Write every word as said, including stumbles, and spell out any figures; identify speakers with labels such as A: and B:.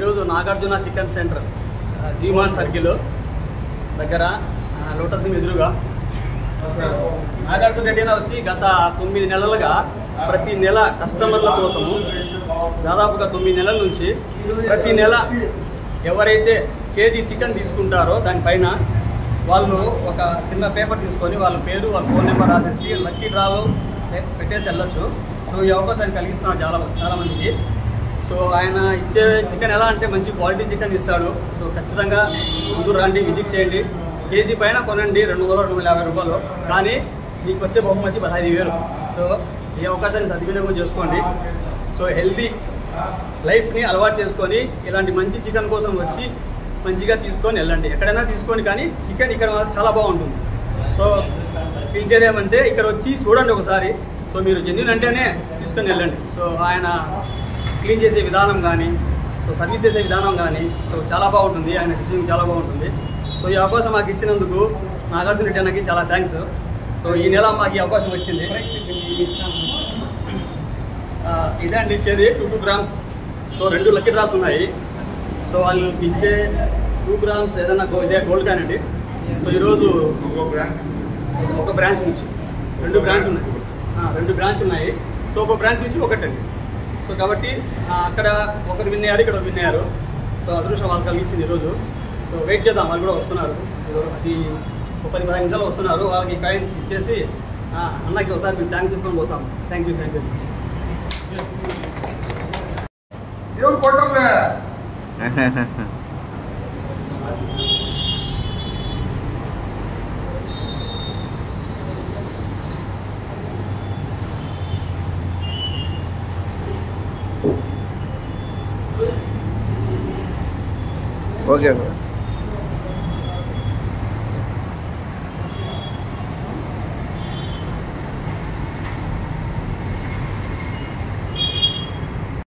A: ఈరోజు Nagarjuna chicken centre జీమాన్ circle దగ్గర లోటస్ ఎదురుగా నాగార్జున రెడ్డి వచ్చి గత తొమ్మిది నెలలుగా ప్రతి నెల కస్టమర్ల కోసము దాదాపుగా తొమ్మిది నెలల నుంచి ప్రతి నెల ఎవరైతే కేజీ చికెన్ తీసుకుంటారో దానిపైన వాళ్ళు ఒక చిన్న పేపర్ తీసుకొని వాళ్ళ పేరు వాళ్ళ ఫోన్ నెంబర్ రాసేసి లక్కీ డ్రాలో పెట్టేసి వెళ్ళొచ్చు. సో ఈ అవకాశాన్ని కలిగిస్తున్నారు చాలా చాలామందికి. సో ఆయన ఇచ్చే చికెన్ ఎలా అంటే మంచి క్వాలిటీ చికెన్ ఇస్తాడు. సో ఖచ్చితంగా ముందు రండి, విజిట్ చేయండి. కేజీ పైన కొనండి రెండు వందల రెండు వందల యాభై రూపాయలు, కానీ మీకు వచ్చే బహుమతి పదహైదు వేలు. సో ఈ అవకాశాన్ని సద్వినియోగం చేసుకోండి. సో హెల్తీ లైఫ్ని అలవాటు చేసుకొని ఇలాంటి మంచి చికెన్ కోసం వచ్చి మంచిగా తీసుకొని వెళ్ళండి. ఎక్కడైనా తీసుకోండి, కానీ చికెన్ ఇక్కడ చాలా బాగుంటుంది. సో పిలిచేదేమంటే ఇక్కడ వచ్చి చూడండి ఒకసారి. సో మీరు జెన్యూన్ అంటేనే తీసుకొని వెళ్ళండి. సో ఆయన క్లీన్ చేసే విధానం కానీ, సో సర్వీస్ చేసే విధానం కానీ సో చాలా బాగుంటుంది. ఆయన రిసీవింగ్ చాలా బాగుంటుంది. సో ఈ అవకాశం మాకు ఇచ్చినందుకు నాగార్జున రెడ్డి అన్నకి చాలా థ్యాంక్స్. సో ఈ నెల మాకు ఈ అవకాశం వచ్చింది. ఇదే అండి ఇచ్చేది టూ టూ గ్రామ్స్. సో రెండు లక్కీ డ్రాస్ ఉన్నాయి. సో వాళ్ళు ఇచ్చే టూ గ్రామ్స్ ఏదైనా ఇదే గోల్డ్ కాన్ అండి. సో ఈరోజు ఒక బ్రాంచ్ నుంచి రెండు బ్రాంచ్ ఉన్నాయి రెండు బ్రాంచ్ ఉన్నాయి సో ఒక బ్రాంచ్ నుంచి ఒకటండి. సో కాబట్టి అక్కడ ఒకరు విన్ అయ్యారు, ఇక్కడ విన్ అయ్యారు. సో అదృష్టం వాళ్ళు కలిగించింది ఈరోజు. సో వెయిట్ చేద్దాం, వాళ్ళు కూడా వస్తున్నారు. అది ఒక పది పదిహేను నిమిషాలు వస్తున్నారు. వాళ్ళకి కాయిన్స్ ఇచ్చేసి అన్నకి ఒకసారి మేము థ్యాంక్స్ చెప్పుకొని పోతాం. Thank you thank you
B: okay.